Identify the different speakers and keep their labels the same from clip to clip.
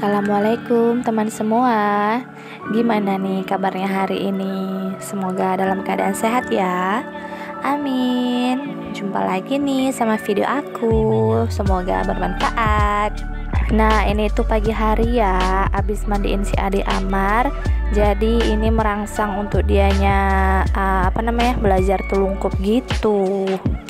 Speaker 1: Assalamualaikum teman semua. Gimana nih kabarnya hari ini? Semoga dalam keadaan sehat ya. Amin. Jumpa lagi nih sama video aku. Semoga bermanfaat. Nah, ini tuh pagi hari ya, abis mandiin si adik Amar. Jadi ini merangsang untuk dianya belajar telungkup gitu.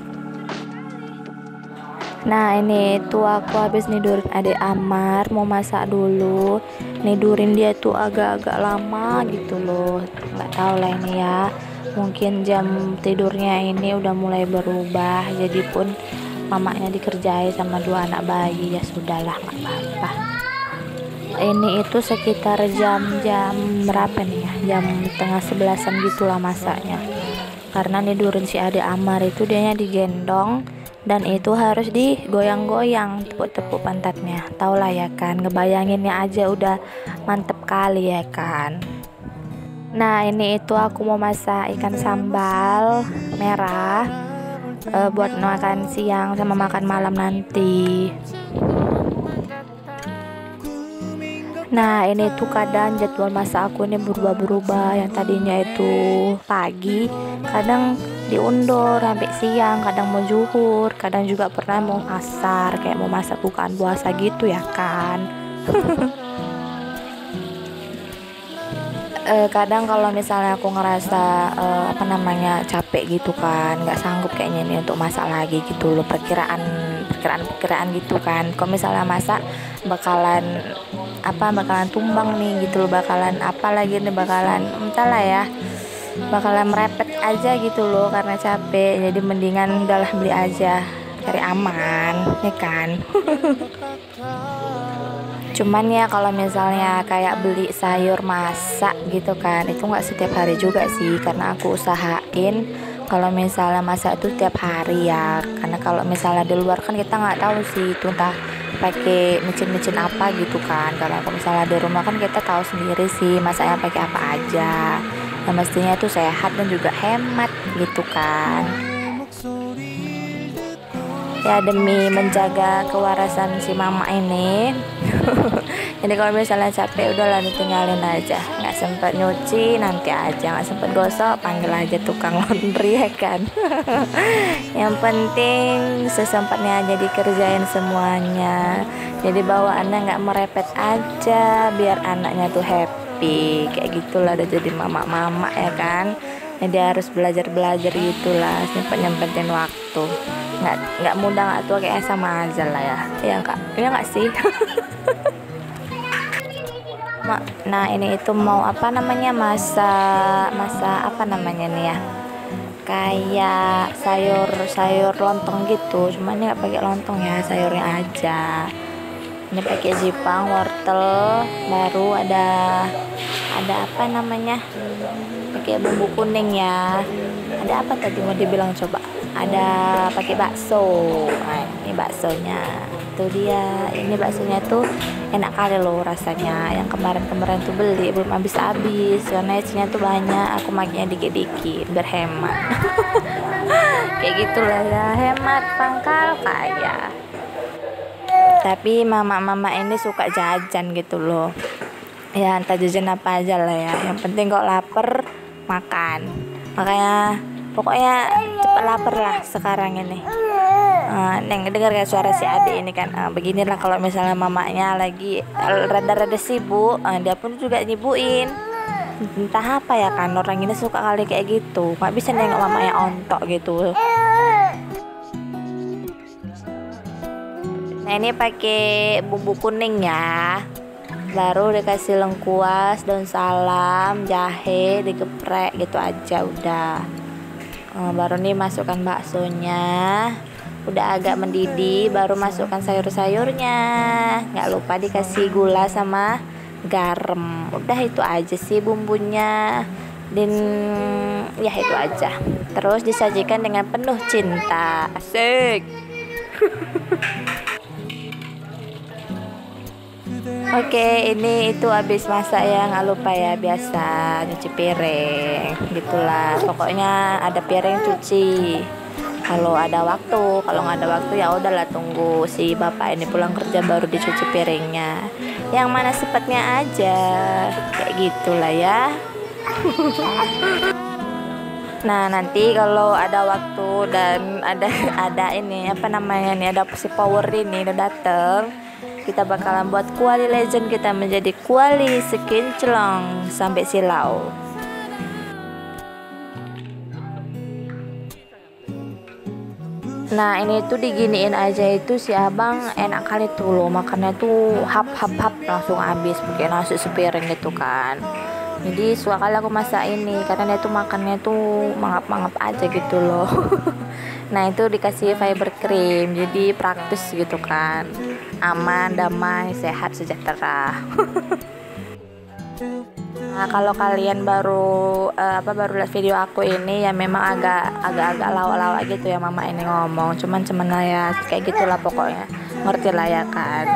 Speaker 1: Nah, ini tuh aku habis nidurin adik Amar, mau masak dulu. Nidurin dia tuh agak-agak lama gitu loh. Nggak tahu lah ini ya. Mungkin jam tidurnya ini udah mulai berubah. Jadi pun mamanya dikerjai sama dua anak bayi, ya sudahlah, nggak apa-apa. Ini itu sekitar jam berapa nih ya? Jam tengah 11-an gitulah masaknya. Karena nidurin si adik Amar itu dianya digendong. Dan itu harus digoyang-goyang tepuk-tepuk pantatnya. Taulah ya kan, ngebayanginnya aja udah mantep kali ya kan. Nah, ini itu aku mau masak ikan sambal merah buat makan siang sama makan malam nanti. Nah, ini tuh kadang jadwal masak aku ini berubah-berubah. Yang tadinya itu pagi, kadang diundur sampai siang, kadang mau zuhur, kadang juga pernah mau asar, kayak mau masak bukaan puasa gitu ya kan. Kadang kalau misalnya aku ngerasa capek gitu kan, nggak sanggup kayaknya nih untuk masak lagi gitu loh, perkiraan gitu kan. Kalau misalnya masak bakalan tumbang nih gitu loh, bakalan entahlah ya, bakalan merepet aja gitu loh karena capek. Jadi mendingan udahlah beli aja, cari aman ya kan. Cuman ya kalau misalnya kayak beli sayur masak gitu kan, itu nggak setiap hari juga sih, karena aku usahain kalau misalnya masak itu tiap hari ya. Karena kalau misalnya di luar kan kita nggak tahu sih itu entah pakai micin apa gitu kan. Kalau misalnya di rumah kan kita tahu sendiri sih masaknya pakai apa aja. Yang mestinya itu sehat dan juga hemat gitu kan. Ya demi menjaga kewarasan si mama ini. Jadi kalau misalnya capek udahlah ditinggalin aja, nggak sempet nyuci nanti aja, nggak sempet gosok panggil aja tukang laundry ya kan. Yang penting sesempatnya aja dikerjain semuanya. Jadi bawaannya nggak merepet aja, biar anaknya tuh happy kayak gitulah. Udah jadi mama ya kan. Jadi harus belajar gitulah, nyempetin waktu. Nggak mudah nggak tua, kayak sama aja lah ya kak, ya nggak sih. Nah, ini itu mau masa nih ya, kayak sayur lontong gitu, cuman ini nggak pakai lontong ya, sayurnya aja. Ini pakai jipang, wortel, baru ada pakai bumbu kuning ya. Ada apa tadi mau dibilang, coba, ada pakai bakso. Nah, ini baksonya tuh dia. Ini baksonya tuh enak kali loh rasanya. Yang kemarin tuh beli belum habis karena isinya tuh banyak, aku makannya dikit-dikit berhemat. Kayak gitulah ya, hemat pangkal kaya. Tapi mama ini suka jajan gitu loh ya, entah jajan apa aja lah ya, yang penting kok lapar makan. Makanya pokoknya cepet lapar lah sekarang ini. Neng dengar gak suara si adik ini kan, beginilah kalau misalnya mamanya lagi rada-rada sibuk, dia pun juga nyibuin. Entah apa ya kan, orang ini suka kali kayak gitu, nggak bisa nengok mamanya ontok gitu. Nah, ini pakai bumbu kuning ya, baru dikasih lengkuas, daun salam, jahe, digeprek gitu aja udah. Baru nih masukkan baksonya, udah agak mendidih, baru masukkan sayur-sayurnya. Nggak lupa dikasih gula sama garam. Udah itu aja sih bumbunya, dan ya itu aja. Terus disajikan dengan penuh cinta, asik. Oke, ini itu habis masak ya, nggak lupa ya biasa nyuci piring gitulah. Pokoknya ada piring cuci kalau ada waktu. Kalau nggak ada waktu ya udahlah, tunggu si bapak ini pulang kerja baru dicuci piringnya. yang mana sempatnya aja, kayak gitulah ya. Nah, nanti kalau ada waktu dan ada ini apa namanya nih, ada si power ini udah dateng, kita bakalan buat kuali legend kita menjadi kuali sekinclong sampai silau. Nah, ini tuh diginiin aja itu si abang enak kali tuh loh, makannya tuh hap langsung habis pakai nasi sepiring gitu kan. Jadi suka kali aku masak ini karena dia tuh makannya tuh mangap aja gitu loh. Nah, itu dikasih fiber cream jadi praktis gitu kan, aman, damai, sehat, sejahtera. Nah, kalau kalian baru baru lihat video aku ini ya memang agak lawak-lawak gitu ya mama ini ngomong, cuman lah ya kayak gitulah pokoknya, ngerti lah ya kan.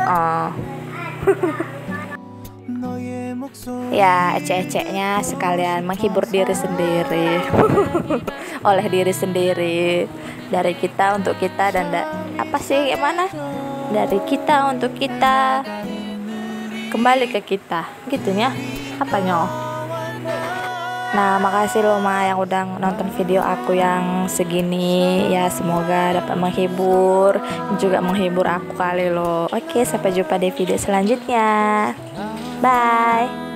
Speaker 1: Ya ecek-eceknya sekalian menghibur diri sendiri. Oleh diri sendiri, dari kita untuk kita dan apa sih gimana, dari kita untuk kita kembali ke kita gitunya apanya. Nah, makasih loh Ma yang udah nonton video aku yang segini ya, semoga dapat menghibur juga menghibur aku kali loh. Oke, sampai jumpa di video selanjutnya, bye.